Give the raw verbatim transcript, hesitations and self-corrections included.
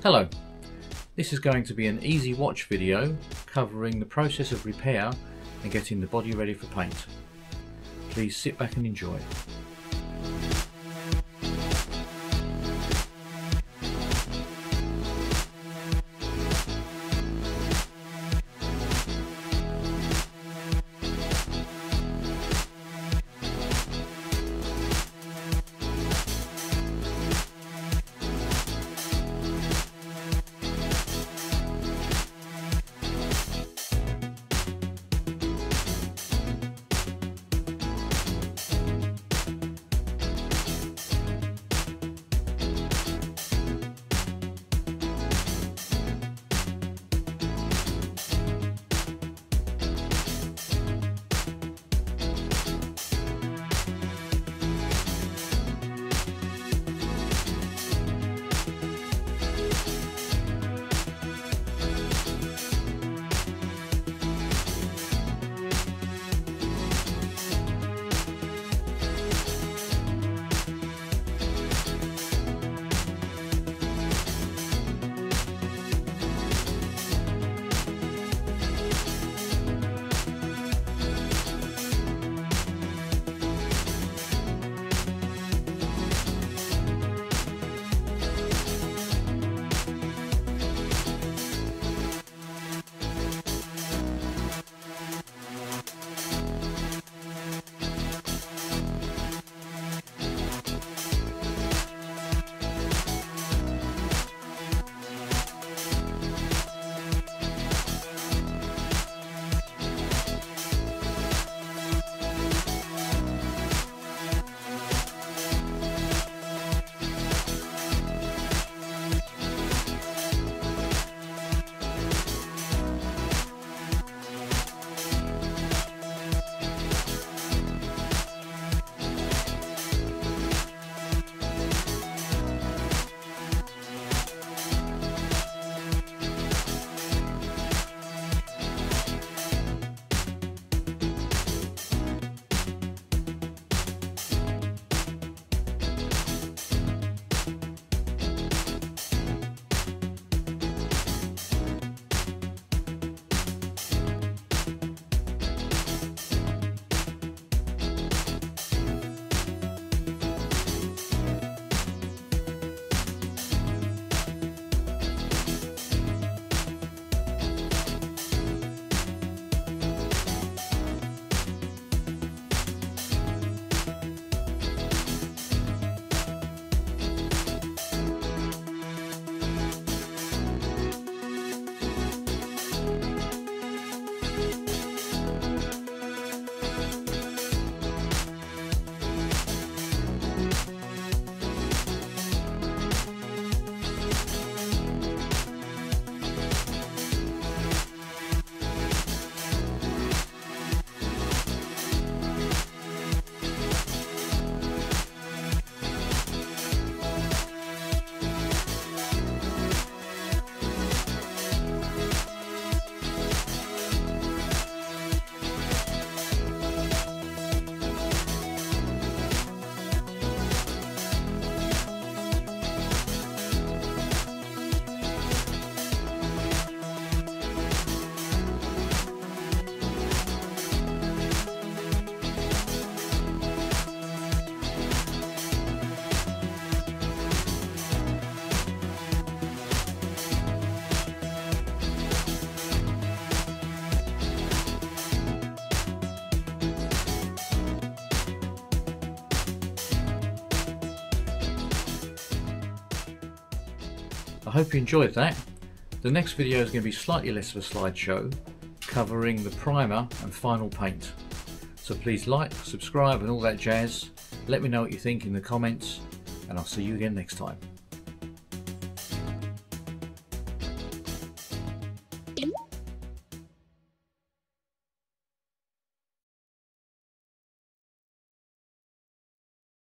Hello, this is going to be an easy watch video covering the process of repair and getting the body ready for paint. Please sit back and enjoy. I hope you enjoyed that. The next video is going to be slightly less of a slideshow, covering the primer and final paint. So please like, subscribe and all that jazz. Let me know what you think in the comments, and I'll see you again next time.